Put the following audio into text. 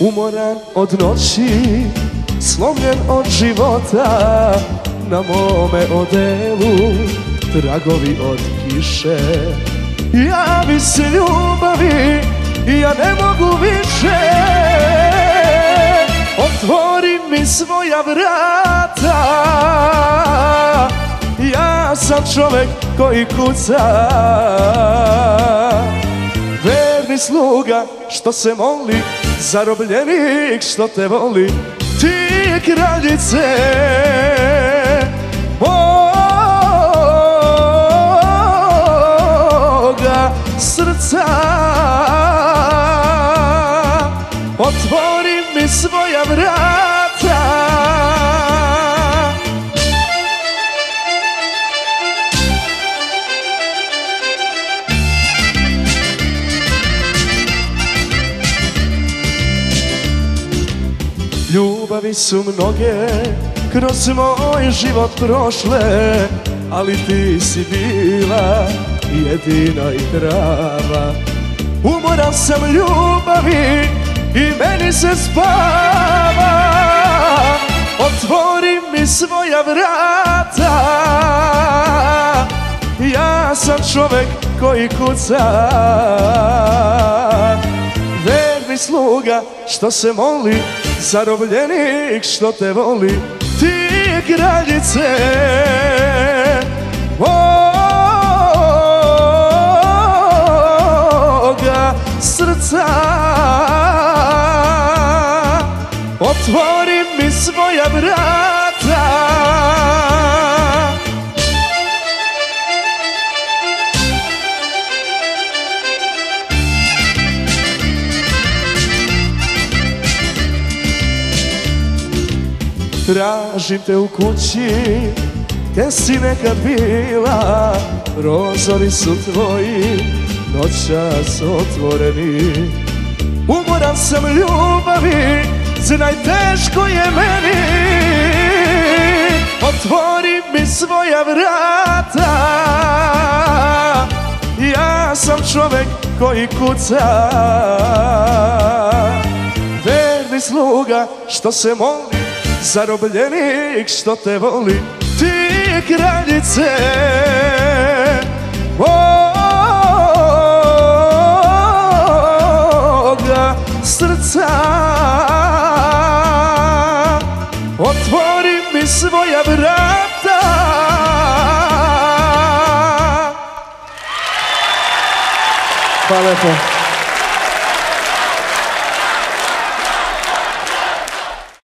Umoran od noći, slomljen od života, na mome odelu tragovi od kiše. Javi se ljubavi, ja ne mogu više. Otvori mi svoja vrata, ja sam čovek koji kuca. Verni sluga što se moli, zarobljenik što te voli, ti kraljice moga srca. Otvori mi svoja vrata. Ljubavi su mnoge kroz moj život prošle, ali ti si bila jedina i prava. Umoran sam ljubavi i meni se spava. Otvori mi svoja vrata, ja sam čovek koji kuca. Verni sluga što se moli, zarobljenik što te voli, ti kraljice moga srca. Otvori mi svoja vrata. Tražim te u kući, gdje si nekad bila. Prozori su tvoji noćas otvoreni. Umoran sam ljubavi, znaj teško je meni. Otvori mi svoja vrata, ja sam čovek koji kuca. Verni sluga što se moli, zarobljenik što te voli, ti kraljice moga srca. Otvori mi svoja vrata. Hvala lepo.